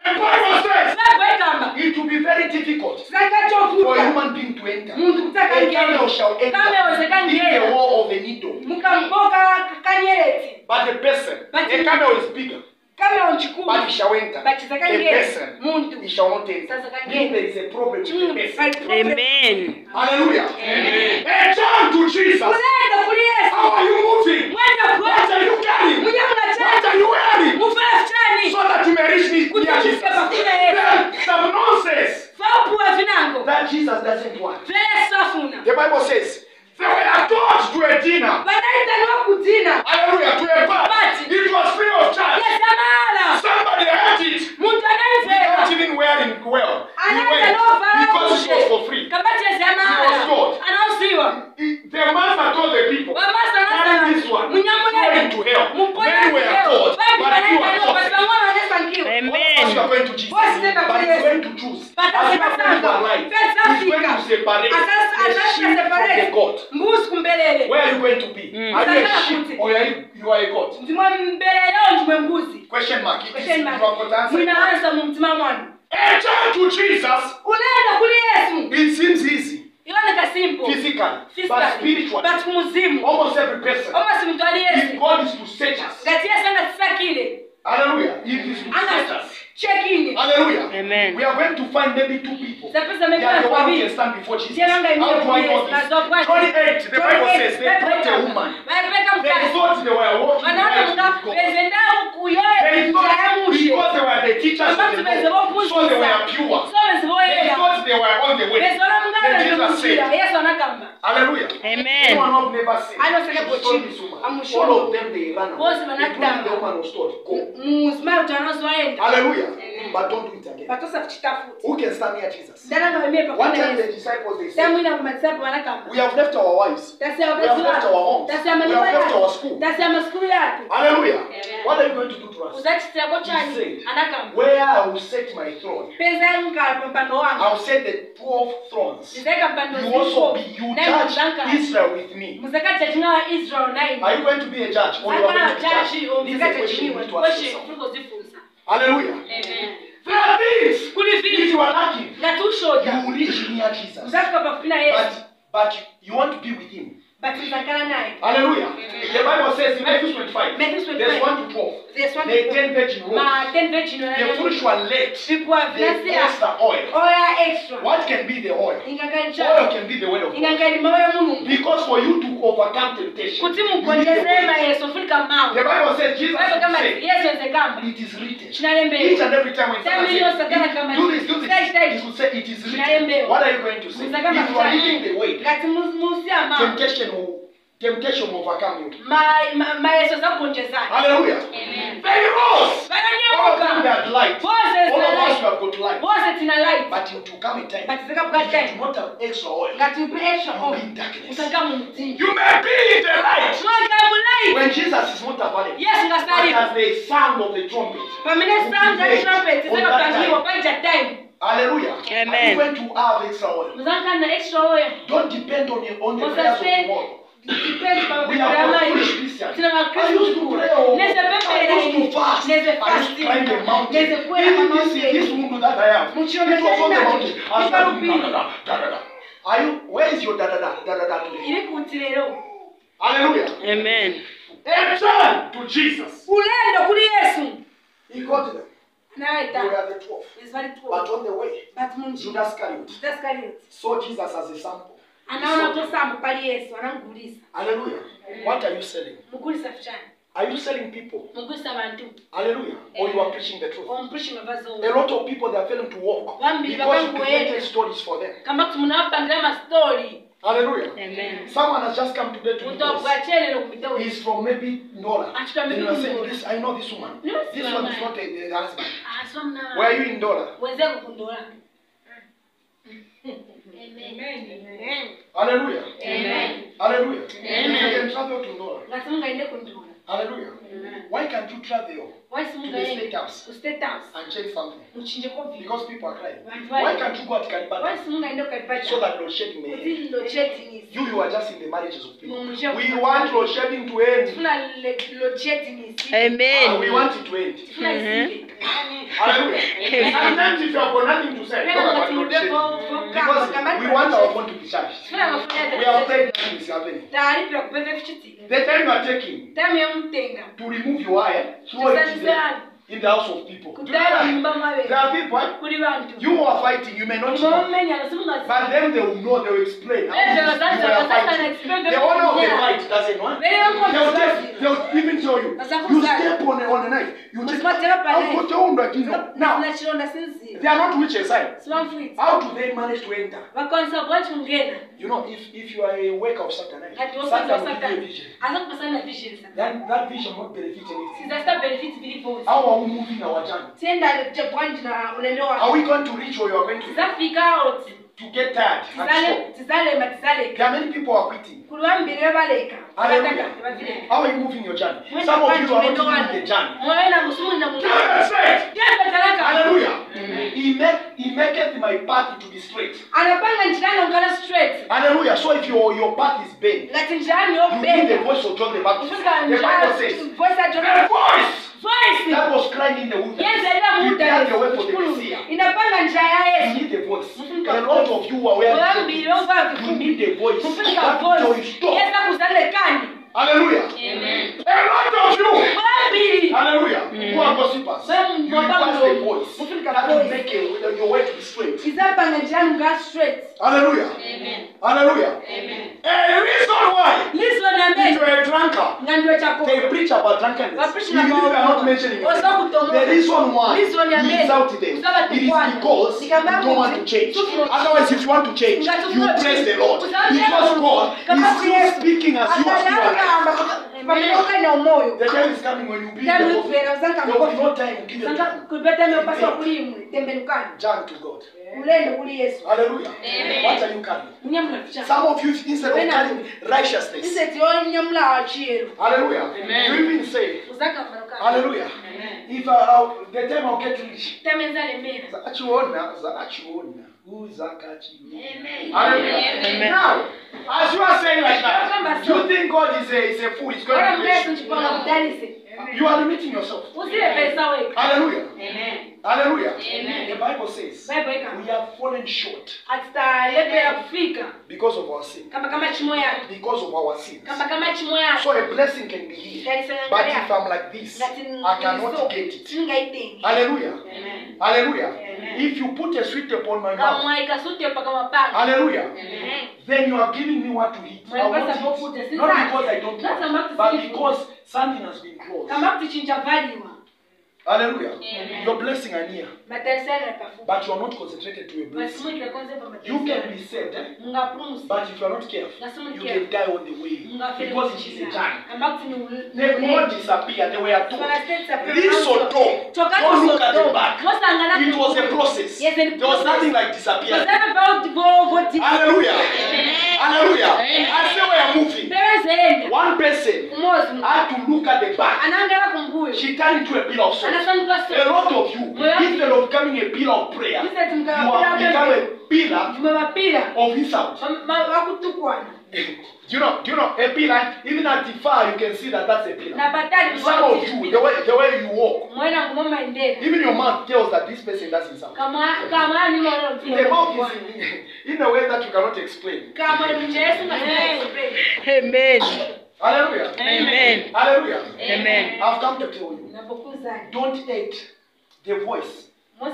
Bible says it will be very difficult for a human being to enter. A camel shall enter in the wall of a needle. But a person, a camel is bigger. But he shall enter. A person, he shall not enter. Meaning there is a problem with the person. Amen. Hallelujah. Amen. A child to Jesus. How are you moving? What are you carrying? What are you wearing? So that you may reach me near Jesus. There's some nonsense that Jesus doesn't want. The Bible says they were taught to a dinner. Hallelujah. To a party. It was free of charge. Somebody had it without even wearing well. He went because it was for free. He was taught. The master told the people, carry this one, throw him to hell. Many were taught, but few are taught. Amen. All of us are going to Jesus, but he's going to choose. As you are going to our life, he's going to separate the sheep from the goat. Where are you going to be? Are you a sheep or you are a goat? Question mark. You have got to answer. A child to Jesus, it seems easy. Physically, but spiritually, almost every person, if God is to search us, hallelujah, if He is to search us, hallelujah, amen. We are going to find maybe two people. They are the one who can stand before Jesus. How do I know this? 28, the Bible says they brought a woman. They thought they were walking right with God. They thought because they were the teachers of the law, so they were pure. They thought they were on the way. Then Jesus said, hallelujah. Amen. One of never said, she told this woman. All of them they ran away. Including the woman was told, go. Hallelujah. But don't do it again. Who can stand near Jesus? One time the disciples they said, we have left our wives. We have left our homes. We have left our school. Hallelujah. What are you going to do to us? He said, where I will set my throne, I will set the 12 thrones. You also be, you judge Israel with me. Are you going to be a judge or you are going to judge? This is a question you need to ask yourself. Hallelujah. Amen. There are things, if you are lucky, you will reach near Jesus. But you want to be with Him. Hallelujah. The Bible says in Matthew 25, there's 1 to 12. The 10 virgin robes. The foolish one left. The extra oil. What can be the oil? Oil can be the word of God. Because for you to overcome temptation, you need the word. The Bible says Jesus said, it is written. Each and every time when someone says, do this, he will say, it is written. What are you going to say? If you are living the way, temptation will overcome you. Hallelujah. Amen. They rose. All of them had light. All of us have got light. But it will come a time. If you do not have extra oil, you will be in darkness. You may be in the light when Jesus is not available. But as the sound of the trumpet. Hallelujah. Amen. Are you going to have extra oil? Don't depend on the prayers of tomorrow. We are got foolish Christians. I used to pray. I used to fast. I used to climb the mountain. Even this woman that I am, it was on the mountain. I started doing da-da-da. Are you? Where is your da-da-da today? Hallelujah. Amen. A turn to Jesus. He got them. They were the 12. But on the way, Judas Iscariot saw Jesus as a sample. Hallelujah. What are you selling? Are you selling people? Hallelujah. Or you are preaching the truth? A lot of people, they are failing to walk because you created stories for them. Hallelujah. Amen. Someone has just come today to me. He's from maybe Ndola. Then you are saying, this, I know this woman. This one is not the husband. Where are you in Ndola? Amen. Hallelujah. Amen. Hallelujah. Amen. You can travel to Ndola. Hallelujah. Why can't you travel to the State House and change something? Because people are crying. Why can't you go at Kalibata so that load shedding may end? You are just in the marriages of people. We want load shedding to end. Amen. We want it to end. Hallelujah. Sometimes if you have got nothing to say, talk about load shedding. Because we want our phone to be charged. We are afraid nothing is happening. The time you are taking to remove your wire, throw it in the house of people. There are people, you are fighting, you may not know. But then they will know, they will explain how you are fighting. The owner of the fight doesn't know. They will even tell you, you step on a knife. You take now, they are not witches. How do they manage to enter? You know, if you are a worker of Satan, Satan will give you a vision. Then that vision won't benefit anything. How are we moving our journey? Are we going to reach where you are going to get tired and stop? There are many people who are quitting. Hallelujah. How are you moving your journey? Some of you are not moving the journey. Hallelujah. He maketh my path to be straight. Hallelujah. So if your path is bent, you need the voice of John the Baptist. The Bible says, voice that was crying in the wilderness. Prepare the way for the Messiah. You need a voice. A lot of you are wearing you need a voice. That will tell you stop. Hallelujah. Amen. A lot of you, hallelujah, who are gossipers, you request the voice that will make your way to be straight. Hallelujah. Amen. Hallelujah. Amen. A reason why if you are a drunkard, they preach about drunkenness. Even if you are not mentioning it, the reason why you insult them, it is because you don't want to change. Otherwise, if you want to change, you praise the Lord. Because God is still speaking as you are still alive. The time is coming when you be there will be no time to give it John to God. Hallelujah. Amen. What are you carrying? Some of you, instead of carrying righteousness, hallelujah, amen, you even say, hallelujah, amen, if the time I'll get rich, amen. Now, as you are saying like that, you think God is a fool, he's going to bless you. You are limiting yourself. Hallelujah. Amen. Hallelujah. Amen. The Bible says we have fallen short because of our sin. Because of our sins. So a blessing can be here. But if I'm like this, I cannot get it. Hallelujah. Amen. Hallelujah. Amen. If you put a sweet upon my mouth, hallelujah, amen, then you are giving me what to eat. I want it. Not because I don't want, but because something has been closed. Hallelujah. Amen. Your blessing are near. But you are not concentrated to a blessing. You can be saved, but if you are not careful, you can die on the way. Because it is a journey. They will not disappear. They were told. This or don't look at the back. It was a process. There was nothing like disappearing. Hallelujah. Hallelujah. As they were moving, one person had to look at the back. She turned into a pillar of salt. A lot of you, instead of becoming a pillar of prayer, you have become a pillar of insult. Do you know a pillar? Even at the far, you can see that that's a pillar. Some of you, the way you walk, even your mouth tells that this person does insult. The mouth is in a way that you cannot explain. Amen. Hallelujah. Amen. Hallelujah. Amen. I've come to tell you, don't hate the voice.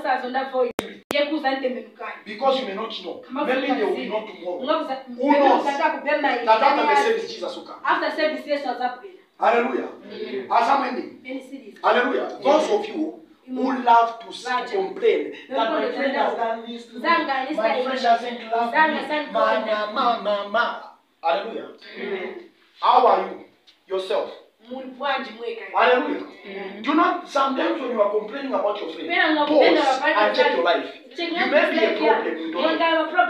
Because you may not know. Maybe there will be not tomorrow. Who knows? That after the service, Jesus will come. After service, Jesus will come. Hallelujah. As I'm ending. Hallelujah. Those of you who love to complain that my friend has done this to me, my friend doesn't love me, hallelujah. How are you yourself? Hallelujah. Do not, sometimes when you are complaining about your friend, pause and check your life. You may be a problem, you don't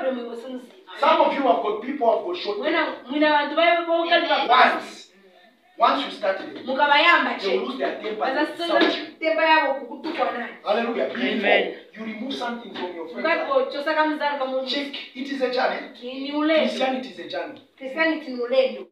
know. Some of you have got people who have got short. Once Once you start them, they will lose their temper. Hallelujah. Amen. You remove something from your friend. Check. It is a journey. Christianity is a journey.